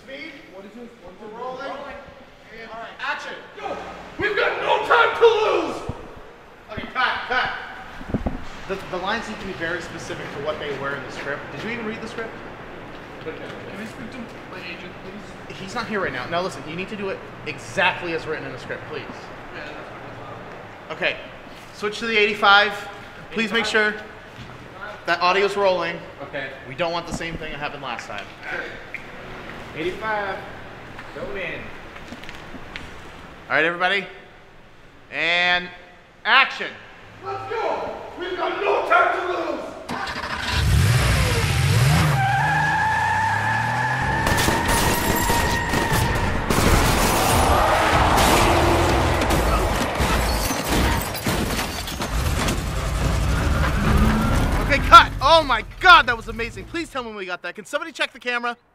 Speed. What is this? We're rolling. And action. Go! We've got no time to lose! Okay, cut. The lines need to be very specific to what they were in the script. Did you even read the script? Can I speak to my agent, please? He's not here right now. Now listen, you need to do it exactly as written in the script, please. Yeah, that's fine. Okay, switch to the 85. Please make sure that audio's rolling. Okay. We don't want the same thing that happened last time. 85. Go in. All right, everybody. And action. Let's go! We've got no time to lose! Okay, cut. Oh my God, that was amazing. Please tell me when we got that. Can somebody check the camera?